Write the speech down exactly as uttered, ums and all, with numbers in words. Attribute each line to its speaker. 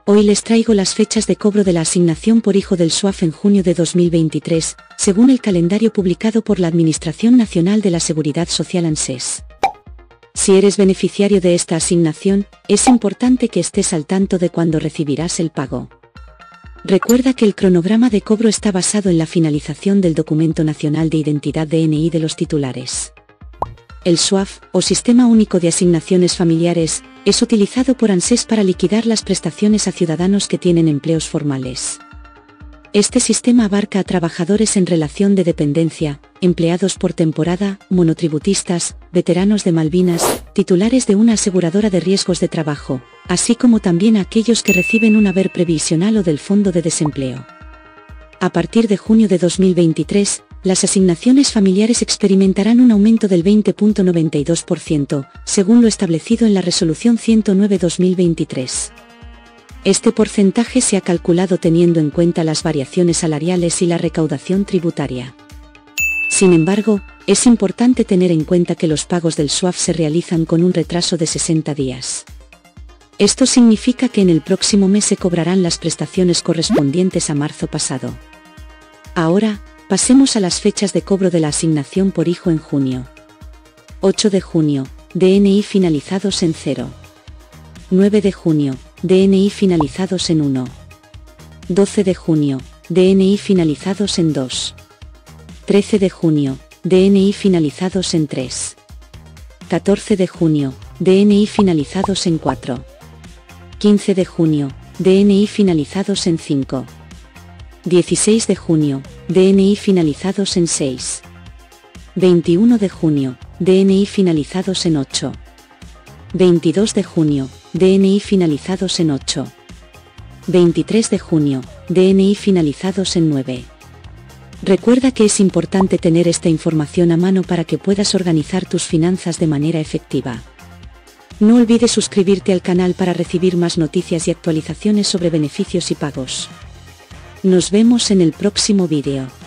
Speaker 1: Hoy les traigo las fechas de cobro de la asignación por hijo del S W A F en junio de dos mil veintitrés, según el calendario publicado por la Administración Nacional de la Seguridad Social ANSES. Si eres beneficiario de esta asignación, es importante que estés al tanto de cuándo recibirás el pago. Recuerda que el cronograma de cobro está basado en la finalización del Documento Nacional de Identidad D N I de los titulares. El S W A F, o Sistema Único de Asignaciones Familiares, es utilizado por ANSES para liquidar las prestaciones a ciudadanos que tienen empleos formales. Este sistema abarca a trabajadores en relación de dependencia, empleados por temporada, monotributistas, veteranos de Malvinas, titulares de una aseguradora de riesgos de trabajo, así como también a aquellos que reciben un haber previsional o del Fondo de Desempleo. A partir de junio de dos mil veintitrés, las asignaciones familiares experimentarán un aumento del veinte coma noventa y dos por ciento, según lo establecido en la Resolución ciento nueve barra dos mil veintitrés. Este porcentaje se ha calculado teniendo en cuenta las variaciones salariales y la recaudación tributaria. Sin embargo, es importante tener en cuenta que los pagos del S W A F se realizan con un retraso de sesenta días. Esto significa que en el próximo mes se cobrarán las prestaciones correspondientes a marzo pasado. Ahora, pasemos a las fechas de cobro de la asignación por hijo en junio. ocho de junio, D N I finalizados en cero. nueve de junio, D N I finalizados en uno. doce de junio, D N I finalizados en dos. trece de junio, D N I finalizados en tres. catorce de junio, D N I finalizados en cuatro. quince de junio, D N I finalizados en cinco. dieciséis de junio, D N I finalizados en seis. veintiuno de junio, D N I finalizados en ocho. veintidós de junio, D N I finalizados en ocho. veintitrés de junio, D N I finalizados en nueve. Recuerda que es importante tener esta información a mano para que puedas organizar tus finanzas de manera efectiva. No olvides suscribirte al canal para recibir más noticias y actualizaciones sobre beneficios y pagos. Nos vemos en el próximo vídeo.